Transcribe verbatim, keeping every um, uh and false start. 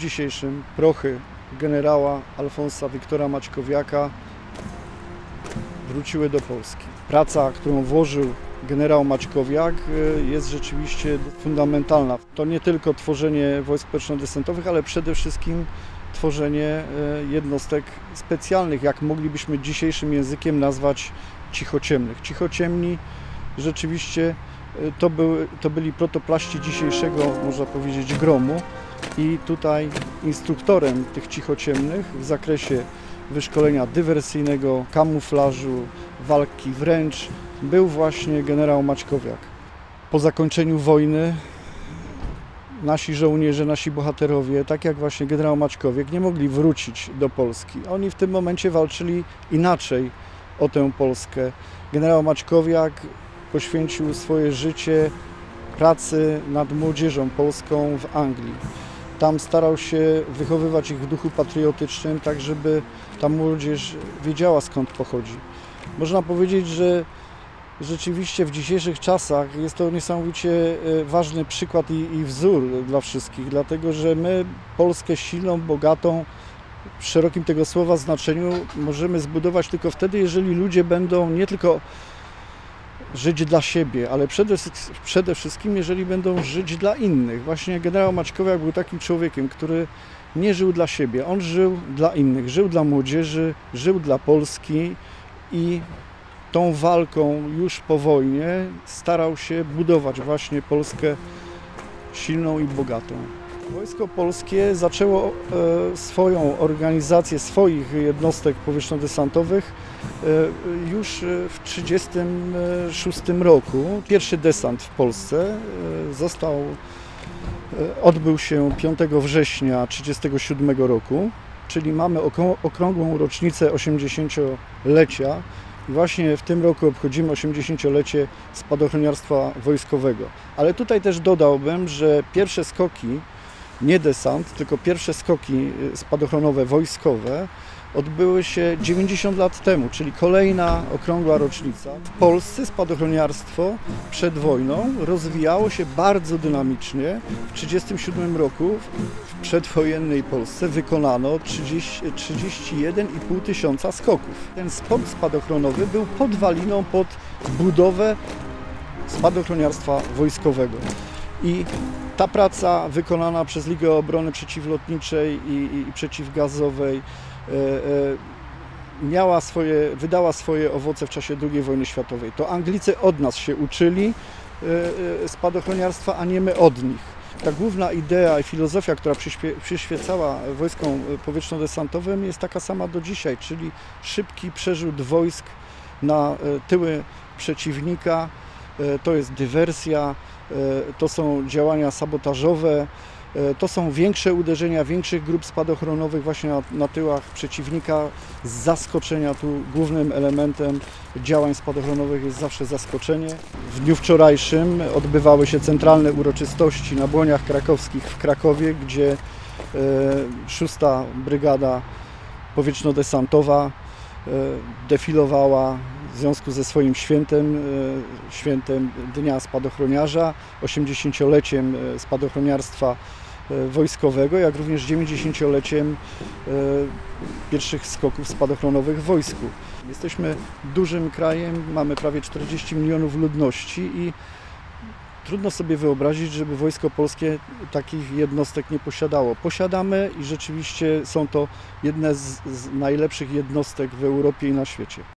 dzisiejszym prochy generała Alfonsa Wiktora Maćkowiaka wróciły do Polski. Praca, którą włożył generał Maćkowiak, jest rzeczywiście fundamentalna. To nie tylko tworzenie wojsk powietrzno-desantowych, ale przede wszystkim tworzenie jednostek specjalnych, jak moglibyśmy dzisiejszym językiem nazwać cichociemnych. Cichociemni rzeczywiście to, były, to byli protoplaści dzisiejszego, można powiedzieć, gromu i tutaj instruktorem tych cichociemnych w zakresie wyszkolenia dywersyjnego, kamuflażu, walki wręcz był właśnie generał Maćkowiak. Po zakończeniu wojny nasi żołnierze, nasi bohaterowie, tak jak właśnie generał Maćkowiak, nie mogli wrócić do Polski. Oni w tym momencie walczyli inaczej o tę Polskę. Generał Maćkowiak poświęcił swoje życie pracy nad młodzieżą polską w Anglii. Tam starał się wychowywać ich w duchu patriotycznym, tak żeby ta młodzież wiedziała, skąd pochodzi. Można powiedzieć, że rzeczywiście w dzisiejszych czasach jest to niesamowicie ważny przykład i, i wzór dla wszystkich, dlatego że my Polskę silną, bogatą, w szerokim tego słowa znaczeniu możemy zbudować tylko wtedy, jeżeli ludzie będą nie tylko żyć dla siebie, ale przede, przede wszystkim, jeżeli będą żyć dla innych. Właśnie generał Maćkowiak był takim człowiekiem, który nie żył dla siebie, on żył dla innych, żył dla młodzieży, żył dla Polski i tą walką już po wojnie starał się budować właśnie Polskę silną i bogatą. Wojsko Polskie zaczęło swoją organizację swoich jednostek powietrzno-desantowych już w tysiąc dziewięćset trzydziestym szóstym roku. Pierwszy desant w Polsce został, odbył się piątego września tysiąc dziewięćset trzydziestego siódmego roku, czyli mamy okrągłą rocznicę osiemdziesięciolecia. I właśnie w tym roku obchodzimy osiemdziesięciolecie spadochroniarstwa wojskowego. Ale tutaj też dodałbym, że pierwsze skoki, nie desant, tylko pierwsze skoki spadochronowe wojskowe odbyły się dziewięćdziesiąt lat temu, czyli kolejna okrągła rocznica. W Polsce spadochroniarstwo przed wojną rozwijało się bardzo dynamicznie. W tysiąc dziewięćset trzydziestym siódmym roku w przedwojennej Polsce wykonano trzydzieści jeden i pół tysiąca skoków. Ten sport spadochronowy był podwaliną pod budowę spadochroniarstwa wojskowego. I ta praca wykonana przez Ligę Obrony Przeciwlotniczej i, i, i Przeciwgazowej e, e, miała swoje, wydała swoje owoce w czasie drugiej wojny światowej. To Anglicy od nas się uczyli e, e, spadochroniarstwa, a nie my od nich. Ta główna idea i filozofia, która przyświe, przyświecała wojskom powietrzno-desantowym, jest taka sama do dzisiaj, czyli szybki przerzut wojsk na tyły przeciwnika. To jest dywersja, to są działania sabotażowe, to są większe uderzenia większych grup spadochronowych właśnie na, na tyłach przeciwnika z zaskoczenia. Tu głównym elementem działań spadochronowych jest zawsze zaskoczenie. W dniu wczorajszym odbywały się centralne uroczystości na Błoniach Krakowskich w Krakowie, gdzie szósta Brygada Powietrzno-Desantowa defilowała w związku ze swoim świętem, świętem Dnia Spadochroniarza, osiemdziesięcioleciem spadochroniarstwa wojskowego, jak również dziewięćdziesięcioleciem pierwszych skoków spadochronowych w wojsku. Jesteśmy dużym krajem, mamy prawie czterdzieści milionów ludności i trudno sobie wyobrazić, żeby Wojsko Polskie takich jednostek nie posiadało. Posiadamy i rzeczywiście są to jedne z, z najlepszych jednostek w Europie i na świecie.